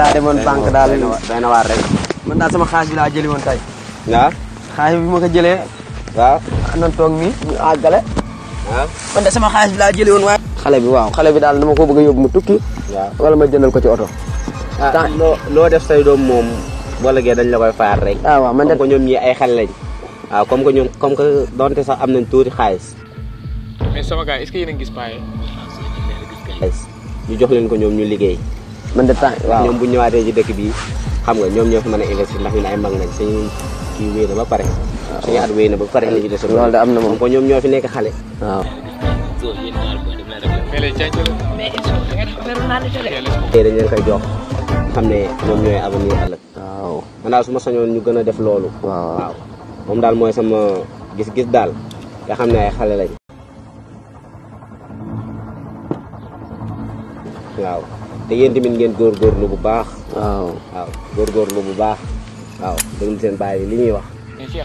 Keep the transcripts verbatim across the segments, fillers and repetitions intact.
laa demoon banque daal doy na waar rek. man daal sama xaalis bi laa jëli woon tey. waaw. xaalis bi ma ko jëlee. waaw. nan toog nii ñu àggale. waaw. man de sama xaalis bi laa jëli woon waaye. xale bi waaw xale bi daal dama ko bëgg a yóbbu mu tukki. waaw wala ma jëndal ko ci oto. ah loo loo def say doom moom wala gee dañ la koy faar rek. ah waaw man de comme que ñoom ñii ay xale lañ. waaw comme que ñoom comme que donte sax am nañ tuuti xaalis. mais sama gars est-ce que yéen a ngi gis paa yi. ñu jox leen ko ñoom ñu liggéey. man de temps waaw ñoom bu ñëwaatee ci dëkk bi xam nga ñoom ñoo fi mën a investir ndax ñun ay mag nañ suñu kii wéy na ba pare. suñu at wéy na ba pare li ñu des. loolu de am na moom ko ñoom ñoo fi nekk xale. waaw. mais léegi jaajëf la. mais il faut da nga def affaire naan tey dañ leen koy jox xam ne ñoom ñooy avenir ëllëg. waaw man daal su ma sañoon ñu gën a def loolu. waaw waaw moom daal mooy sama gis-gis daal nga xam ne ay xale lañ. waaw te yéen tamit ngeen góorgóorlu bu baax. waaw waaw góorgóorlu bu baax. waaw déglu seen baay li ñuy wax. mais Cheikh.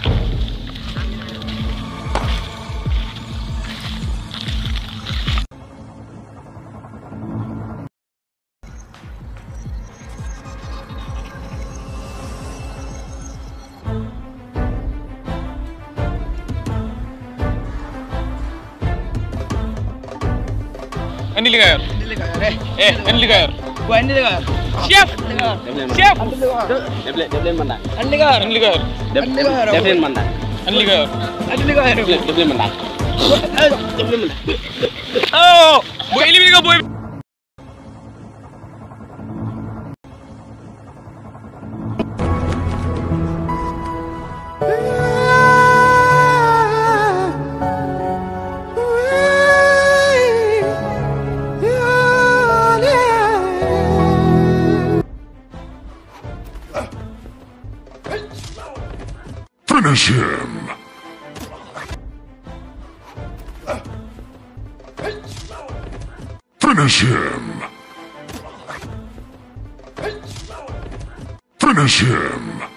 andi li nga yor. indi li nga yor eh andi li nga yor. waaye indi li nga yor. chef. chef. def leen def leen mandat. andi li nga yor. andi li nga yor. def leen mandat. andi li nga yor. andi li nga yor. def leen mandat. def leen mandat. oh booy éliminé nga booy. Finish him! Finish him! Finish him!